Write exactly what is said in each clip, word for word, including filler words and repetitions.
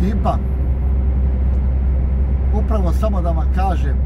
ekipa, upravo samo da vam kažem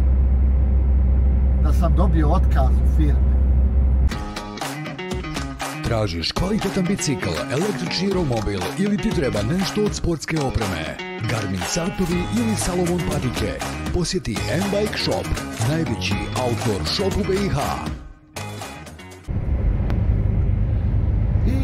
da sam dobio otkaz u firmi. Tražiš kvalitetan bicikl, električni romobil ili ti treba nešto od sportske opreme? Garmin satovi ili Salomon patike? Posjeti M-Bike Shop, najveći outdoor shop u B i H. I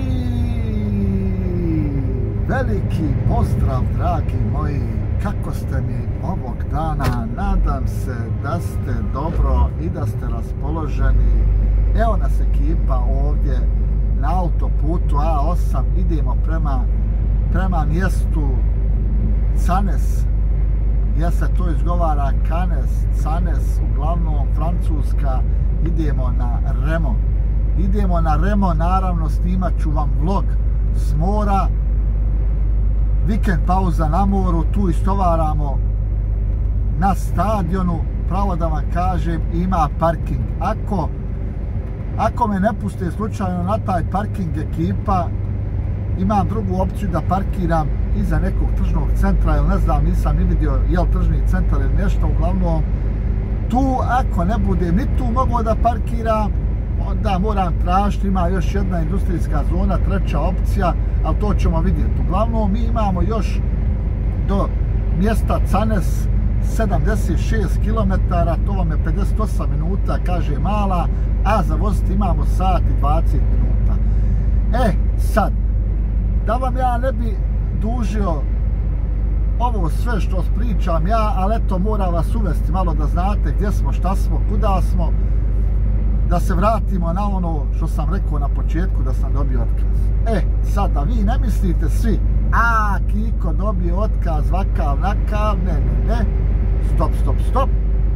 veliki pozdrav, dragi moji, kako ste mi ovog dana? Nadam se da ste dobro i da ste raspoloženi. Evo nas ekipa ovdje na autoputu A osam, idemo prema, prema mjestu Canes, ja se to izgovara Canes, Canes, uglavnom Francuska. Idemo na Remo, idemo na Remo, naravno snimat ću vam vlog s mora, vikend pauza na moru, tu istovaramo na stadionu, pravo da vam kažem, ima parking. Ako Ako me ne puste slučajno na taj parking ekipa, imam drugu opciju da parkiram iza nekog tržnog centra, ili ne znam, nisam ni vidio jel tržni centar ili nešto, uglavnom tu ako ne budem ni tu mogao da parkiram, onda moram tražiti, ima još jedna industrijska zona, treća opcija, ali to ćemo vidjeti. Uglavnom mi imamo još do mjesta Canes sedamdeset šest kilometara, to vam je pedeset osam minuta, kaže mala, a za voziti imamo sat i dvadeset minuta. E, sad, da vam ja ne bi dužio ovo sve što pričam ja, ali eto moram vas uvesti malo da znate gdje smo, šta smo, kuda smo, da se vratimo na ono što sam rekao na početku da sam dobio otkaz. E, sad da vi ne mislite svi, a Kiko dobio otkaz, vakav, nakav, ne, ne, ne, stop, stop, stop.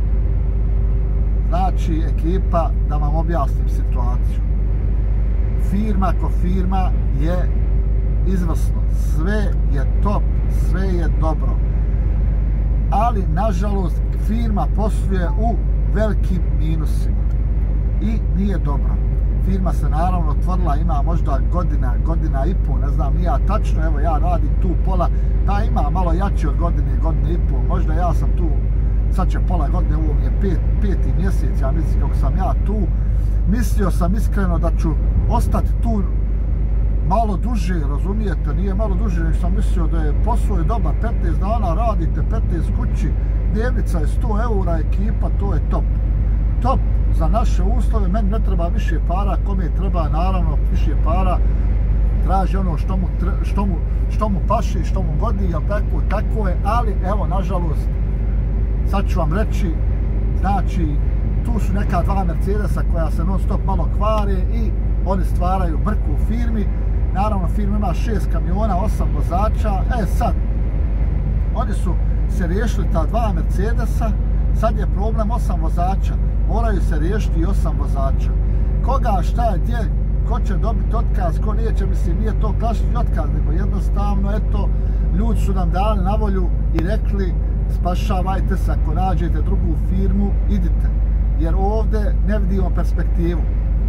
Znači, ekipa, da vam objasnim situaciju. Firma ko firma je izvrsno, sve je top, sve je dobro. Ali, nažalost, firma posluje u velikim minusima. I nije dobro. Firma se naravno otvorila, ima možda godina, godina i pol, ne znam, nije tačno, evo ja radim tu pola, ta ima malo jače od godine, godine i pol, možda ja sam tu, sad će pola godine, ovo mi je pet, peti mjesec, ja mislim kako sam ja tu, mislio sam iskreno da ću ostati tu malo duže, razumijete, nije malo duže, nego sam mislio da je posao je dobar, petnaest dana radite, petnaest kući, dnevnica je sto eura, ekipa, to je top. Top za naše uslove, meni ne treba više para, kome treba naravno više para, traži ono što mu, što mu, što mu paši, što mu godi, jel tako, tako je, ali evo, nažalost, sad ću vam reći, znači, tu su neka dva Mercedesa koja se non stop malo kvare i oni stvaraju brku u firmi, naravno firma ima šest kamiona, osam vozača, e sad, oni su se riješili ta dva Mercedesa, sad je problem osam vozača, moraju se riješiti i osam vozača. Koga, šta je, gdje, ko će dobiti otkaz, ko neće, mislim, nije to klasični otkaz, nego jednostavno, eto, ljudi su nam dali na volju i rekli, spašavajte se, ako nađete drugu firmu, idite, jer ovdje ne vidimo perspektivu.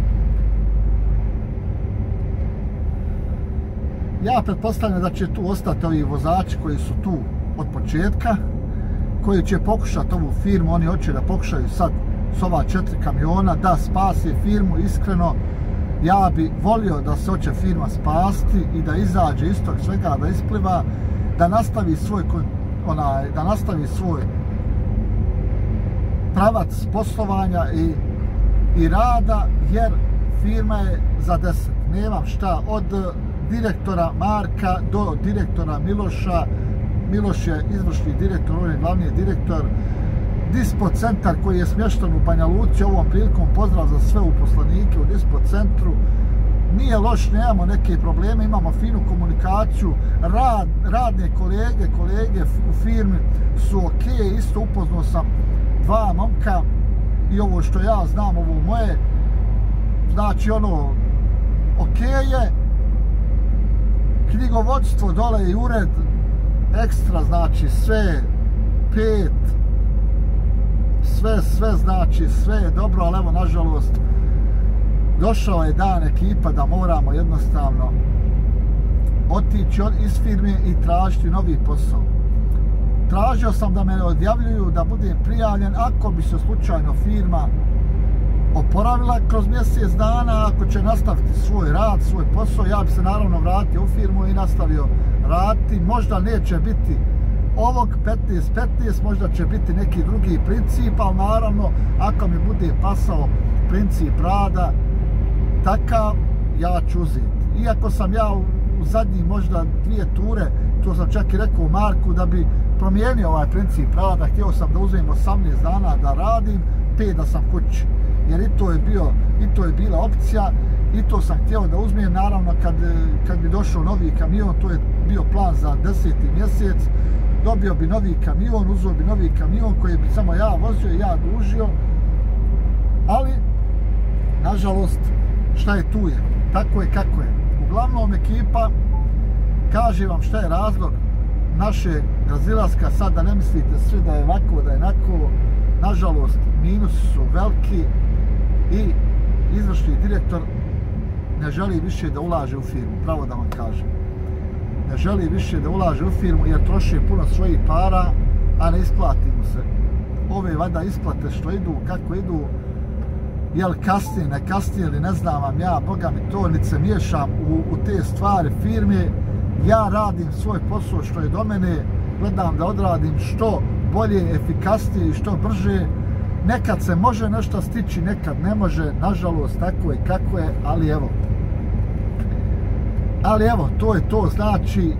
Ja pretpostavljam da će tu ostati ovi vozači koji su tu od početka, koji će pokušati ovu firmu, oni hoće da pokušaju sad s ova četiri kamiona da spasi firmu. Iskreno, ja bi volio da se hoće firma spasti i da izađe iz tog svega, da ispliva, da nastavi svoj, onaj, da nastavi svoj pravac poslovanja i, i rada, jer firma je za deset. Nemam šta, od direktora Marka do direktora Miloša. Miloš je izvršni direktor, on je glavni direktor. Dispo centar koji je smješten u Banja Luci, ovom prilikom pozdrav za sve uposlenike u Dispo centru. Nije loš, nemamo neke probleme, imamo finu komunikaciju, rad, radne kolege, kolege u firmi su ok, isto upoznao sam dva momka i ovo što ja znam, ovo moje, znači ono, ok je, knjigovodstvo dole i ured, ekstra, znači sve, pet, sve, sve, znači sve je dobro, ali evo, nažalost, došao je dan ekipa da moramo jednostavno otići iz firme i tražiti novi posao. Tražio sam da me odjavljuju, da budem prijavljen ako bi se slučajno firma oporavila kroz mjesec dana, ako će nastaviti svoj rad, svoj posao, ja bi se naravno vratio u firmu i nastavio raditi. Možda neće biti ovog petnaest petnaest, možda će biti neki drugi princip, ali naravno ako mi bude pasao princip rada takav, ja ću uzeti. Iako sam ja u, u zadnji možda dvije ture, to sam čak i rekao Marku, da bi promijenio ovaj princip rada, htio sam da uzmem osamnaest dana da radim, pet da sam kući. Jer i to je bio, i to je bila opcija, i to sam htio da uzmem, naravno kad, kad bi došao novi kamion, to je bio plan za deseti mjesec, dobio bi novi kamion, uzeo bi novi kamion koji bi samo ja vozio i ja dužio, ali nažalost šta je tu je, tako je kako je. Uglavnom ekipa, kaže vam šta je razlog naše razilaska, sad da ne mislite svi da je ovako, da je onako, nažalost minusi su veliki i izvršni direktor ne želi više da ulaže u firmu, pravo da vam kažem. Ne želi više da ulaže u firmu jer troši puno svojih para, a ne isplati mu se. Ove vada isplate što idu, kako idu, jel kasnije, ne kasnije ili ne znam vam ja, boga mi to, niti se miješam u, u te stvari firme. Ja radim svoj posao što je do mene, gledam da odradim što bolje, efikasnije i što brže. Nekad se može nešto stići, nekad ne može, nažalost tako je kako je, ali evo. Ali evo, to je to, znači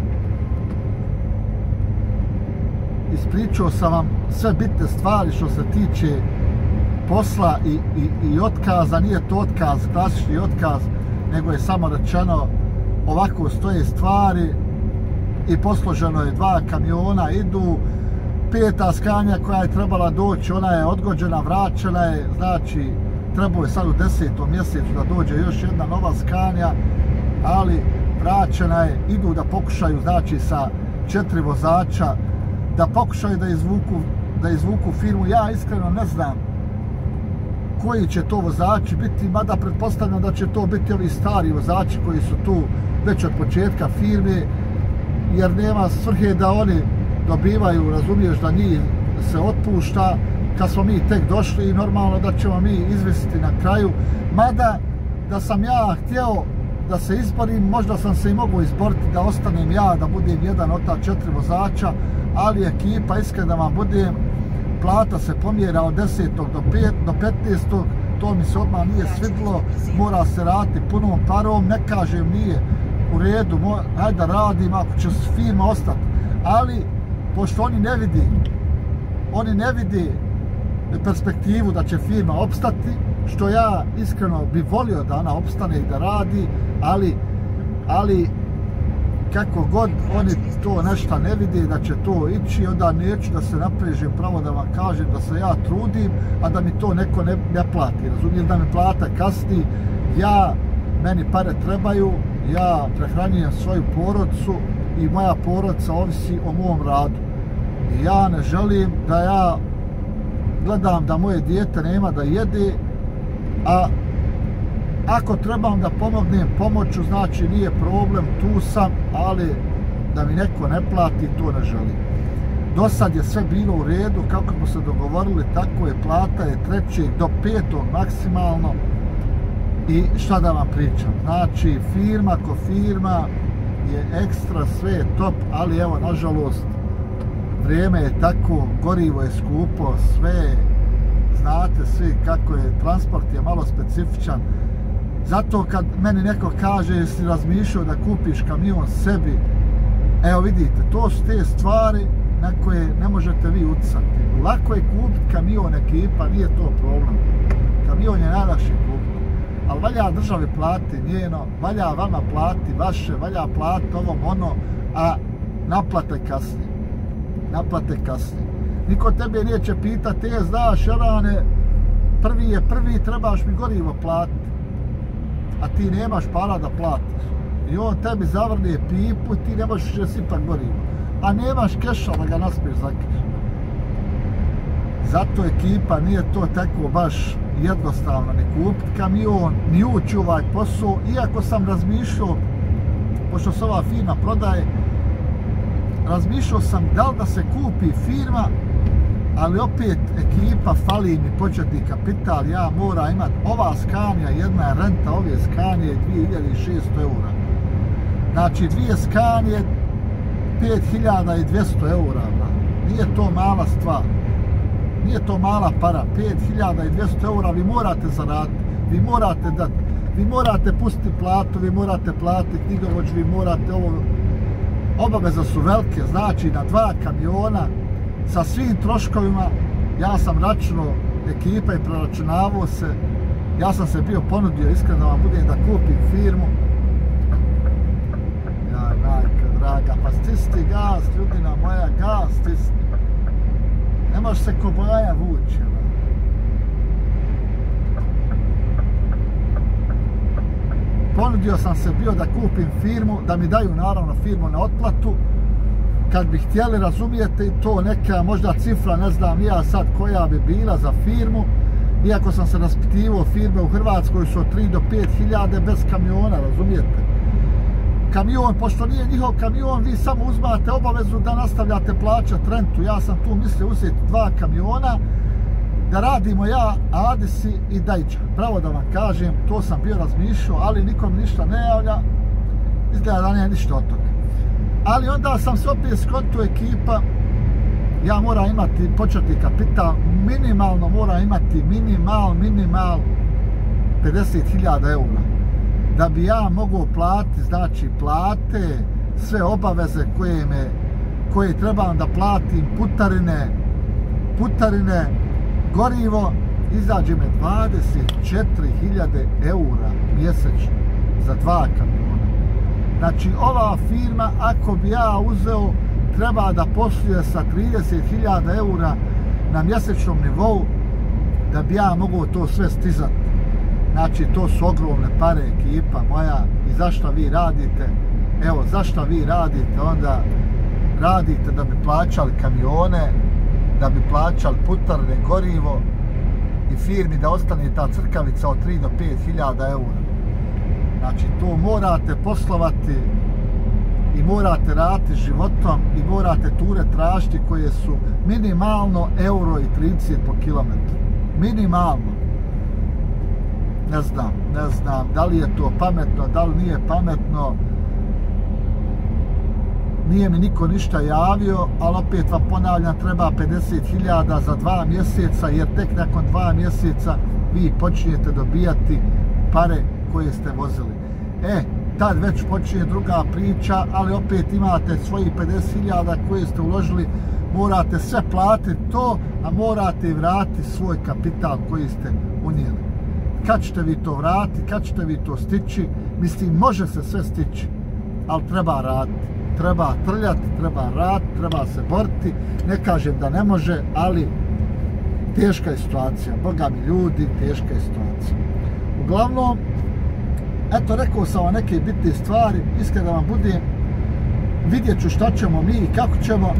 ispričao sam vam sve bitne stvari što se tiče posla i, i, i otkaza. Nije to otkaz, klasični otkaz, nego je samo rečeno ovako stoje stvari i posloženo je, dva kamiona idu, peta Scania koja je trebala doći, ona je odgođena, vraćena je, znači trebao je sad u desetom mjesecu da dođe još jedna nova Scania, ali vraćena je, idu da pokušaju, znači sa četiri vozača, da pokušaju da izvuku, da izvuku firmu. Ja iskreno ne znam koji će to vozači biti, mada pretpostavljam da će to biti ovi stari vozači koji su tu već od početka firme, jer nema svrhe da oni dobivaju, razumiješ, da njih se otpušta kad smo mi tek došli i normalno da ćemo mi izvisiti na kraju. Mada da sam ja htio da se izborim, možda sam se i mogao izboriti da ostanem ja, da budem jedan od ta četiri vozača, ali ekipa, iskreno da vam budem, plata se pomjera od desetog do petnaestog, to mi se odmah nije svidlo, mora se raditi punom parom, ne kažem nije u redu, hajde da radim ako će firma ostati, ali pošto oni ne vidi, oni ne vidi perspektivu da će firma opstati, što ja iskreno bi volio da ona opstane i da radi, ali, ali kako god oni to nešto ne vide da će to ići, onda neću da se naprežem, pravo da vam kažem da se ja trudim, a da mi to neko ne, ne plati. Razumijem da mi plata kasni, ja, meni pare trebaju, ja prehranjujem svoju porodicu i moja porodica ovisi o mom radu. I ja ne želim da ja gledam da moje dijete nema da jede, a ako trebam da pomognem pomoću, znači nije problem, tu sam, ali da mi neko ne plati, to ne želim. Do sad je sve bilo u redu, kako smo se dogovorili, tako je, plata je trećeg do petog maksimalno i šta da vam pričam. Znači, firma ko firma je ekstra, sve je top, ali evo, nažalost, vrijeme je tako, gorivo je skupo, sve je, znate svi kako je, transport je malo specifičan. Zato kad meni neko kaže jesi razmišljao da kupiš kamion sebi, evo vidite, to su te stvari na koje ne možete vi uticati. Lako je kupiti kamion ekipa, nije to problem. Kamion je najlakše kupiti. Ali valja državi plati njeno, valja vama plati vaše, valja plati ovom ono, a naplate kasnije. Naplate kasnije. Niko tebe neće pitati, e, znaš, Jarane, prvi je prvi, trebaš mi gorivo platiti. A ti nemaš para da platiš. I on tebi zavrne pipu, ti ne možeš da sipak gorivo. A nemaš keša da ga naspiješ za keš. Zato ekipa nije to tako baš jednostavno ni kupiti kamion, ni ući u ovaj posao. Iako sam razmišljao pošto se ova firma prodaje, razmišljao sam da li da se kupi firma, ali opet ekipa, fali mi početni kapital, ja moram imati, ova Scania, jedna renta ove Scanie dvije hiljade šesto eura. Znači dvije Scanie pet hiljada dvjesto eura, bra. Nije to mala stvar. Nije to mala para, pet hiljada dvjesto eura vi morate zaraditi, vi morate dati, vi morate pustiti platu, vi morate platiti knjigovođu, vi morate ovo, obaveza su velike, znači na dva kamiona sa svim troškovima, ja sam računao ekipa i preračunavao se, ja sam se bio ponudio, iskreno da vam budem da kupim firmu. Ja, majka draga, pa stisni gas, ljudina moja, gas stisni. Ne može se ko boja vući. Ponudio sam se bio da kupim firmu, da mi daju naravno firmu na otplatu. Kad bi htjeli, razumijete, to neka možda cifra, ne znam ja sad koja bi bila za firmu. Iako sam se raspitivao, firme u Hrvatskoj su od tri do pet hiljade bez kamiona, razumijete. Kamion, pošto nije njihov kamion, vi samo uzmate obavezu da nastavljate plaćati rentu. Ja sam tu mislio uzeti dva kamiona, da radimo ja, Adisi i Dajđa. Pravo da vam kažem, to sam bio razmišljao, ali nikom ništa ne javlja. Izgleda da nije ništa od toga. Ali onda sam se opet skontao ekipa, ja moram imati početni kapital, minimalno moram imati minimal, minimal pedeset hiljada eura. Da bi ja mogao platiti, znači plate, sve obaveze koje me, koje trebam da platim, putarine, putarine, gorivo, izađe me dvadeset četiri hiljade eura mjesečno za dva kamiona. Znači ova firma, ako bi ja uzeo, treba da posluje sa trideset hiljada eura na mjesečnom nivou, da bi ja mogao to sve stizati. Znači, to su ogromne pare, ekipa moja. I zašto vi radite? Evo, zašto vi radite? Onda radite da bi plaćali kamione, da bi plaćali putarne, gorivo i firmi da ostane ta crkavica od tri do pet hiljada eura. Znači, to morate poslovati i morate raditi životom i morate ture tražiti koje su minimalno euro i trideset po kilometru. Minimalno. Ne znam, ne znam da li je to pametno, da li nije pametno. Nije mi niko ništa javio, ali opet vam ponavljam, treba pedeset hiljada za dva mjeseca, jer tek nakon dva mjeseca vi počinjete dobijati pare koje ste vozili. E, tad već počinje druga priča, ali opet imate svojih pedeset hiljada koje ste uložili, morate sve platiti to, a morate i vratiti svoj kapital koji ste unijeli. Kad ćete vi to vratiti, kad ćete vi to stići, mislim, može se sve stići, ali treba raditi. Treba trljati, treba raditi, treba se boriti. Ne kažem da ne može, ali teška je situacija. Boga mi ljudi, teška je situacija. Uglavnom, eto, rekao sam vam neke bitne stvari, iskreno da vam budem, vidjet ću šta ćemo mi i kako ćemo.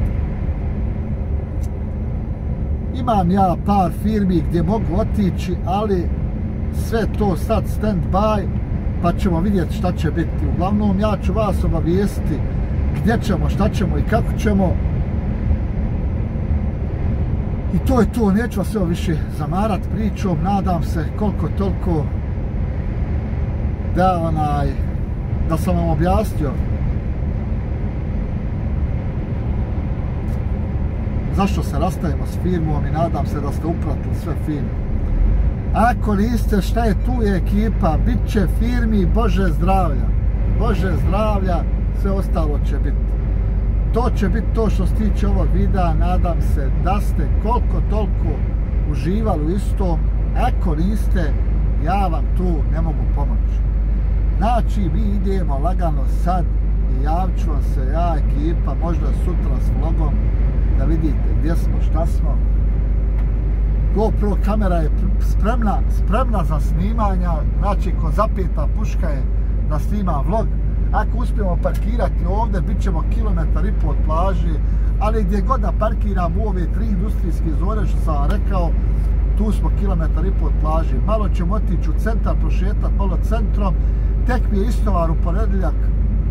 Imam ja par firmi gdje mogu otići, ali sve to sad stand by, pa ćemo vidjeti šta će biti. Uglavnom, ja ću vas obavijestiti gdje ćemo, šta ćemo i kako ćemo. I to je to, neću vas sve više zamarat pričom, nadam se koliko toliko da onaj, da sam vam objasnio zašto se rastajemo s firmom i nadam se da ste upratili sve firme. Ako niste, šta je tu je ekipa, bit će firmi, Bože zdravlja. Bože zdravlja, sve ostalo će biti. To će biti to što se tiče ovog videa, nadam se da ste koliko toliko uživali u istom. Ako niste, ja vam tu ne mogu pomoći. Znači, mi idemo lagano sad i javit ću vam se ja, ekipa, možda sutra s vlogom, da vidite gdje smo, šta smo. GoPro kamera je spremna, spremna za snimanja, znači ko zapeta puška je da snima vlog. Ako uspijemo parkirati ovdje, bit ćemo kilometar i pol od plaži, ali gdje god da parkiram u ove tri industrijske zone, što sam vam rekao, tu smo kilometar i pol od plaži. Malo ćemo otići u centar, prošetati malo centrom, tek mi je istovar u ponedjeljak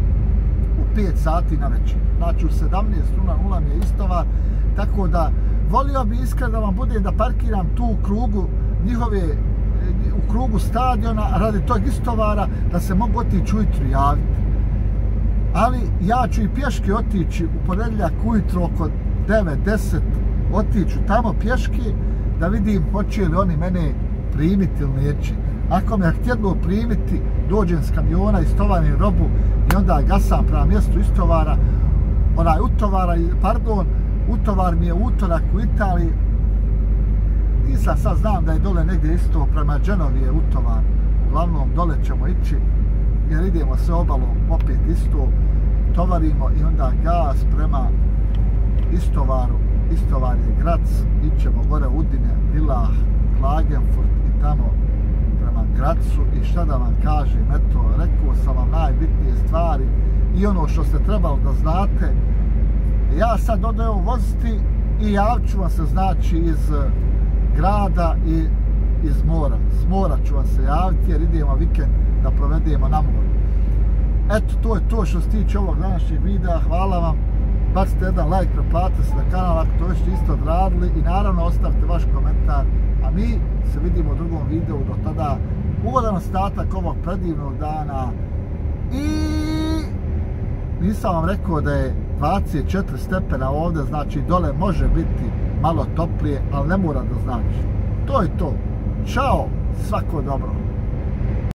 pet sati na večer. Znači u sedamnaest nula nula mi je istovar, tako da volio bi iskreno da vam bude da parkiram tu u krugu njihove, u krugu stadiona radi tog istovara, da se mogu otići ujutru javiti. Ali ja ću i pješke otići u ponedjeljak ujutro oko devet deset, otiću tamo pješke da vidim hoće li oni mene primiti ili neće. Ako me htjelo primiti, dođem s kamiona, istovarim robu i onda gasam prema mjestu istovara. Onaj utovara, pardon, utovar mi je utorak u Italiji. Nisam sad znam da je dole negdje isto prema Genovi je utovar. Uglavnom dole ćemo ići jer idemo sve obalom opet isto. Tovarimo i onda gas prema istovaru. Istovar je Grac, ićemo gore Udine, Villach, Klagenfurt i tamo prema Gracu. I šta da vam kažem, eto, rekao sam vam najbitnije stvari i ono što ste trebali da znate. Ja sad odajem voziti i javit ću vam se znači iz grada i iz mora. S mora ću vam se javiti jer idemo vikend da provedemo na moru. Eto, to je to što se tiče ovog današnjeg videa. Hvala vam. Bacite jedan like, preplatite se na kanal ako to već isto odradili i naravno ostavite vaš komentar. A mi se vidimo u drugom videu. Do tada ugodan ostatak ovog predivnog dana. I nisam vam rekao da je dvadeset četiri stepena ovdje, znači dole može biti malo toplije, ali ne mora da znači. To je to. Ćao, svako dobro.